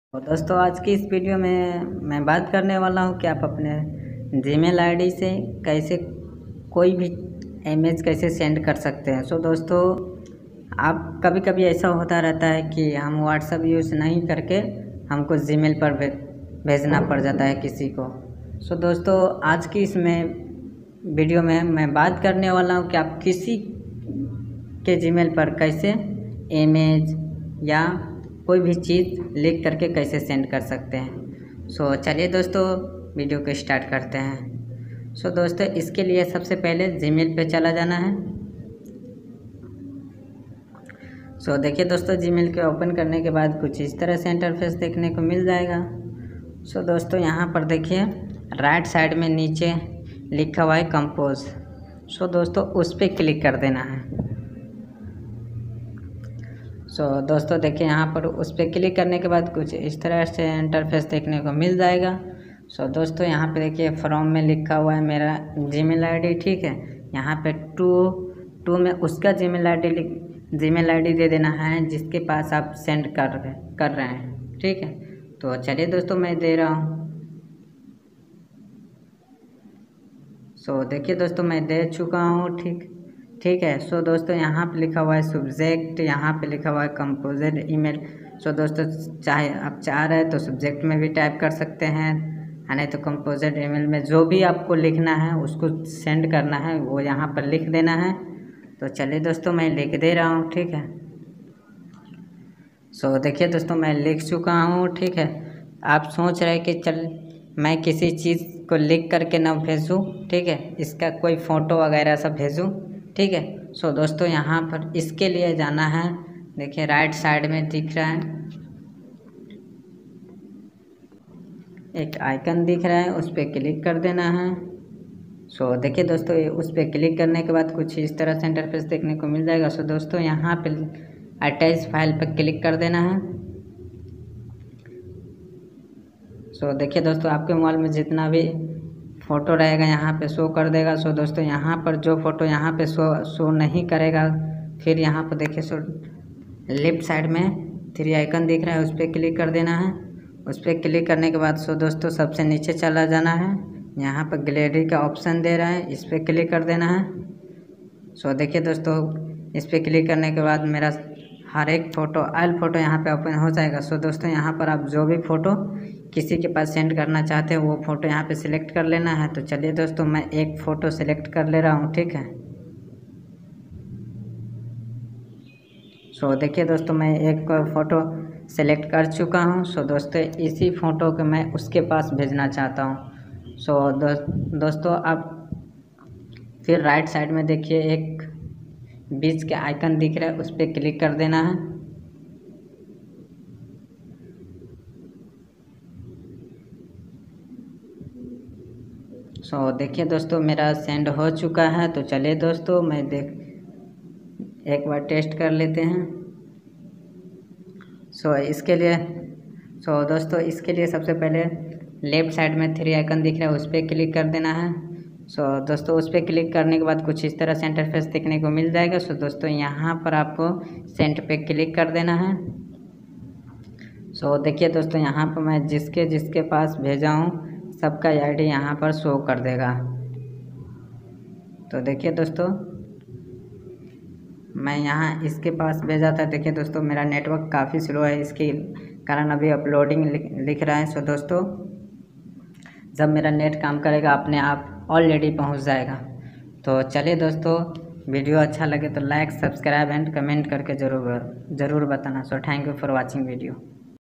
तो दोस्तों आज की इस वीडियो में मैं बात करने वाला हूं कि आप अपने जीमेल आईडी से कैसे कोई भी इमेज कैसे सेंड कर सकते हैं। सो दोस्तों आप कभी कभी ऐसा होता रहता है कि हम व्हाट्सएप यूज़ नहीं करके हमको जीमेल पर भेजना पड़ जाता है किसी को। सो दोस्तों आज की इसमें वीडियो में मैं बात करने वाला हूं कि आप किसी के जीमेल पर कैसे इमेज या कोई भी चीज़ लिख करके कैसे सेंड कर सकते हैं। सो चलिए दोस्तों वीडियो को स्टार्ट करते हैं। सो दोस्तों इसके लिए सबसे पहले जीमेल पे चला जाना है। सो देखिए दोस्तों जीमेल के ओपन करने के बाद कुछ इस तरह से इंटरफेस देखने को मिल जाएगा। सो दोस्तों यहाँ पर देखिए राइट साइड में नीचे लिखा हुआ है कंपोज। सो दोस्तों उस पर क्लिक कर देना है। सो दोस्तों देखिए यहाँ पर उस पर क्लिक करने के बाद कुछ इस तरह से इंटरफेस देखने को मिल जाएगा। सो दोस्तों यहाँ पे देखिए फ्रॉम में लिखा हुआ है मेरा जीमेल आईडी, ठीक है। यहाँ पे टू में उसका जीमेल आईडी दे देना है जिसके पास आप सेंड कर रहे हैं, ठीक है। तो चलिए दोस्तों मैं दे रहा हूँ। सो देखिए दोस्तों मैं दे चुका हूँ, ठीक है। सो दोस्तों यहाँ पे लिखा हुआ है सब्जेक्ट, यहाँ पे लिखा हुआ है कंपोजर ईमेल। सो दोस्तों चाहे आप चाह रहे हैं तो सब्जेक्ट में भी टाइप कर सकते हैं, नहीं तो कंपोजर ईमेल में जो भी आपको लिखना है उसको सेंड करना है वो यहाँ पर लिख देना है। तो चलिए दोस्तों मैं लिख दे रहा हूँ, ठीक है। सो देखिए दोस्तों मैं लिख चुका हूँ, ठीक है। आप सोच रहे कि चल मैं किसी चीज़ को लिख करके ना भेजूँ, ठीक है, इसका कोई फ़ोटो वगैरह सब भेजूँ, ठीक है। सो दोस्तों यहाँ पर इसके लिए जाना है। देखिए राइट साइड में दिख रहा है एक आइकन दिख रहा है, उस पर क्लिक कर देना है। सो देखिए दोस्तों उस पर क्लिक करने के बाद कुछ इस तरह से इंटरफेस देखने को मिल जाएगा। सो दोस्तों यहाँ पे अटैच फाइल पर क्लिक कर देना है। सो देखिए दोस्तों आपके मोबाइल में जितना भी फ़ोटो रहेगा यहाँ पे शो कर देगा। सो दोस्तों यहाँ पर जो फ़ोटो यहाँ पे शो नहीं करेगा, फिर यहाँ पर देखिए सो लेफ्ट साइड में 3 आइकन दिख रहा है, उस पर क्लिक कर देना है। उस पर क्लिक करने के बाद सो दोस्तों सबसे नीचे चला जाना है। यहाँ पर गैलरी का ऑप्शन दे रहा है, इस पर क्लिक कर देना है। सो देखिए दोस्तों इस पर क्लिक करने के बाद मेरा हर एक फ़ोटो फ़ोटो यहाँ पे ओपन हो जाएगा। सो दोस्तों यहाँ पर आप जो भी फ़ोटो किसी के पास सेंड करना चाहते हो वो फ़ोटो यहाँ पे सिलेक्ट कर लेना है। तो चलिए दोस्तों मैं एक फ़ोटो सिलेक्ट कर ले रहा हूँ, ठीक है। सो देखिए दोस्तों मैं एक फ़ोटो सेलेक्ट कर चुका हूँ। सो दोस्तों इसी फ़ोटो को मैं उसके पास भेजना चाहता हूँ। सो दोस्तों आप फिर राइट साइड में देखिए एक बीच के आइकन दिख रहा है, उस पर क्लिक कर देना है। सो देखिए दोस्तों मेरा सेंड हो चुका है। तो चलिए दोस्तों मैं एक बार टेस्ट कर लेते हैं। सो इसके लिए सबसे पहले लेफ़्ट साइड में 3 आइकन दिख रहा है, उस पर क्लिक कर देना है। सो दोस्तों उस पर क्लिक करने के बाद कुछ इस तरह से इंटरफेस देखने को मिल जाएगा। सो दोस्तों यहाँ पर आपको सेंड पे क्लिक कर देना है। सो देखिए दोस्तों यहाँ पर मैं जिसके पास भेजा हूँ सबका आईडी यहाँ पर शो कर देगा। तो देखिए दोस्तों मैं यहाँ इसके पास भेजा था। देखिए दोस्तों मेरा नेटवर्क काफ़ी स्लो है, इसके कारण अभी अपलोडिंग लिख रहा है। सो दोस्तों जब मेरा नेट काम करेगा अपने आप ऑलरेडी पहुँच जाएगा। तो चलिए दोस्तों वीडियो अच्छा लगे तो लाइक सब्सक्राइब एंड कमेंट करके ज़रूर बताना। So thank you for watching video.